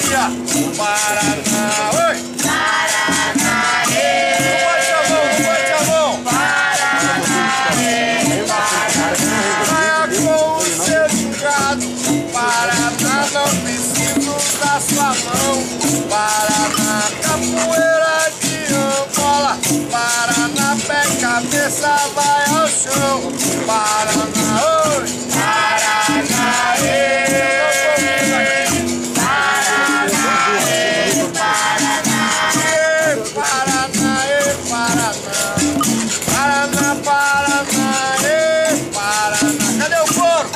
dia, Paraná, oi! Paraná, não bate a mão, não bate a mão! Paraná, praia com o seu gado, Paraná, não preciso da sua mão, Paraná, capoeira de Angola, Paraná, pé e cabeça vai ao chão, Paraná, oi! Paraná, cadê o couro?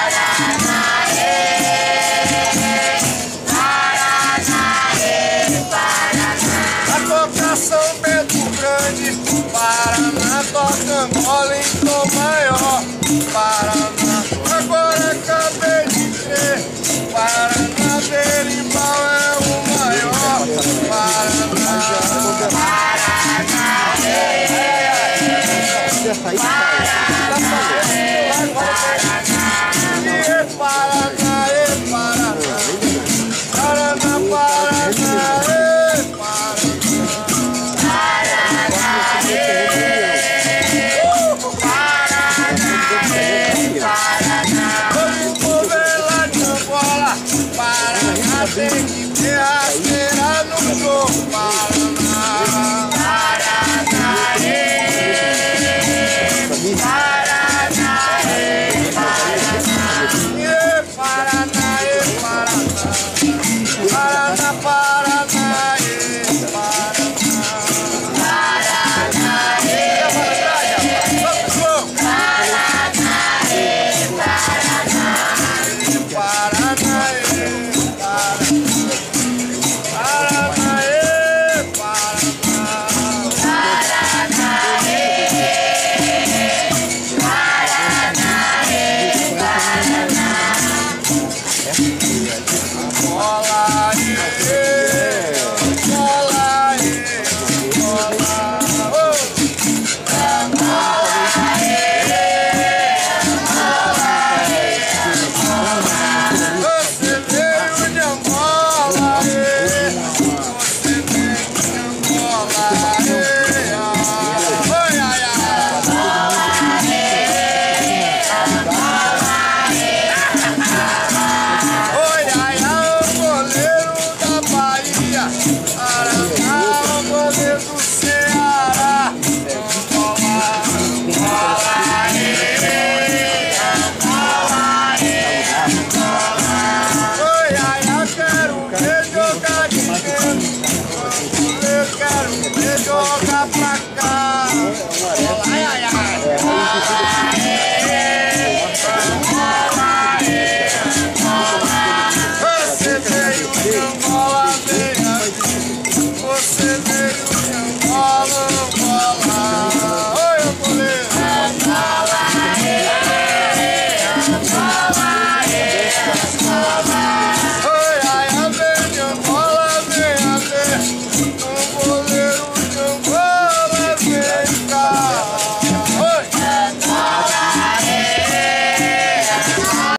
A toca São Bento Grande, Paraná, toca Angola em tom maior, Paraná, agora acabei de crer, Paraná, berimbau é o maior, Paraná, tem que ter rasteira no corpo, Paraná.